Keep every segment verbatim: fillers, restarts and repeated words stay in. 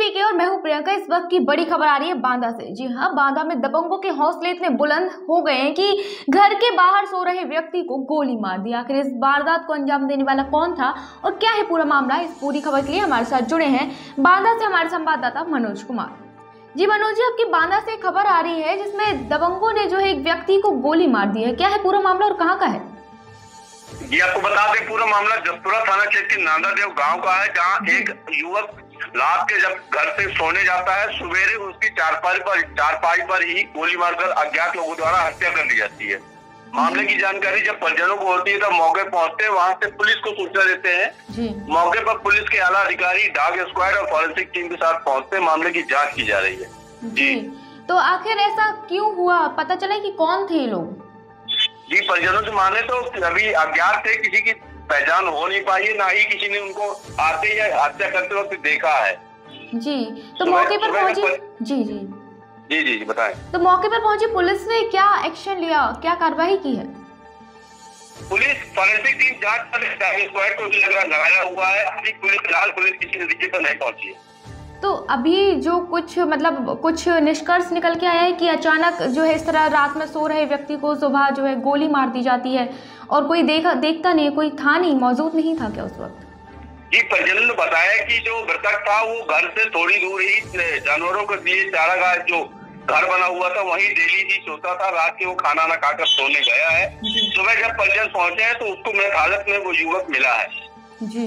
के और मैं हूं प्रियंका। इस वक्त की बड़ी खबर आ रही है बांदा से। जी हां, बांदा में दबंगों के हौसले इतने बुलंद हो गए हैं कि घर के बाहर सो रहे व्यक्ति को गोली मार दी। आखिर इस वारदात को अंजाम देने वाला कौन था और क्या है पूरा मामला, इस पूरी खबर के लिए हमारे साथ जुड़े हैं बांदा से हमारे संवाददाता मनोज कुमार। जी मनोज जी, आपकी बांदा से खबर आ रही है जिसमें दबंगों ने जो है एक व्यक्ति को गोली मार दी है। क्या है पूरा मामला और कहाँ का है? जी आपको बता दें, पूरा मामला जसपुरा थाना क्षेत्र के नांदादेव गांव का है, जहां एक युवक रात के जब घर से सोने जाता है, सवेरे उसकी चारपाई पर चारपाई पर ही गोली मारकर अज्ञात लोगों द्वारा हत्या कर दी जाती है। मामले की जानकारी जब परिजनों को होती है तब मौके पहुंचते हैं, वहां से पुलिस को सूचना देते हैं। मौके पर पुलिस के आला अधिकारी, डाग स्क्वाड और फॉरेंसिक टीम के साथ पहुंचते हैं। मामले की जाँच की जा रही है। जी, तो आखिर ऐसा क्यों हुआ, पता चला कि कौन थे ये लोग? जी, परिजनों से माने तो अभी अज्ञात थे, किसी की पहचान हो नहीं पाई है, ना ही किसी ने उनको आते या हत्या करते वक्त देखा है। जी, तो मौके पर पहुंची जी जी जी जी जी बताएं। तो मौके पर पहुंची पुलिस ने क्या एक्शन लिया, क्या कार्रवाई की है? पुलिस फॉरेंसिक टीम जांच पर स्क्वाड को भी लगाया हुआ है। अभी पुलिस फिलहाल पुलिस किसी नतीजे पर नहीं पहुंची है। तो अभी जो कुछ मतलब कुछ निष्कर्ष निकल के आया है कि अचानक जो है इस तरह रात में सो रहे व्यक्ति को सुबह जो है गोली मार दी जाती है और कोई देखा देखता नहीं, कोई था नहीं, मौजूद नहीं था क्या उस वक्त? जी, परिजनों ने बताया कि जो मृतक था वो घर से थोड़ी दूर ही जानवरों के लिए चारागाह जो घर बना हुआ था वहीं डेली ही सोता था। रात के वो खाना ना खाकर सोने गया है। सुबह जब परिजन पहुंचे हैं तो उसको मृत हालत में वो युवक मिला है। जी,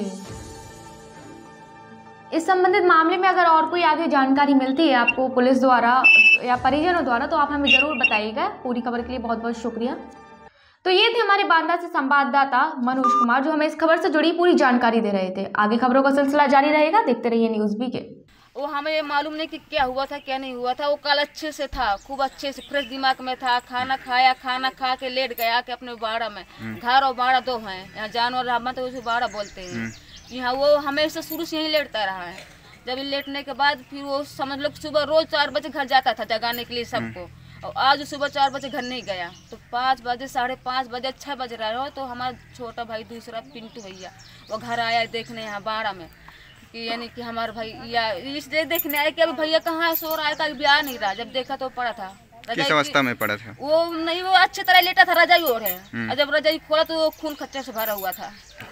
इस संबंधित मामले में अगर और कोई आगे जानकारी मिलती है आपको पुलिस द्वारा या परिजनों द्वारा तो आप हमें जरूर बताइएगा। पूरी खबर के लिए बहुत बहुत शुक्रिया। तो ये थे हमारे बांदा से संवाददाता मनोज कुमार जो हमें इस खबर से जुड़ी पूरी जानकारी दे रहे थे। आगे खबरों का सिलसिला जारी रहेगा, देखते रहिए न्यूज़ बी के। वो हमें ये मालूम नहीं कि क्या हुआ था क्या नहीं हुआ था। वो कल अच्छे से था, खूब अच्छे से फ्रेश दिमाग में था। खाना खाया, खाना खा के लेट गया के अपने बाड़ा में। घर और बाड़ा दो हैं, यहाँ जानवर हम तो उसे बाड़ा बोलते हैं। यहाँ वो हमेशा शुरू से यहीं लेटता रहा है। जब लेटने के बाद फिर वो समझ लो सुबह रोज चार बजे घर जाता था जगाने के लिए सबको, और आज सुबह चार बजे घर नहीं गया तो पाँच बजे साढ़े पाँच बजे छः बज रहा हो तो हमारा छोटा भाई दूसरा पिंटू भैया वो घर आया देखने यहाँ बाड़ा में कि यानी कि हमारे भाई या इसलिए देखने आया कि अभी भैया कहाँ सो रहा है, का ब्याह नहीं रहा। जब देखा तो पड़ा था, किस अवस्था में पड़ा था? वो नहीं, वो अच्छी तरह लेटा था, रजाई ओढ़ है। जब रजाई खोला तो खून खच्चर से भरा हुआ था।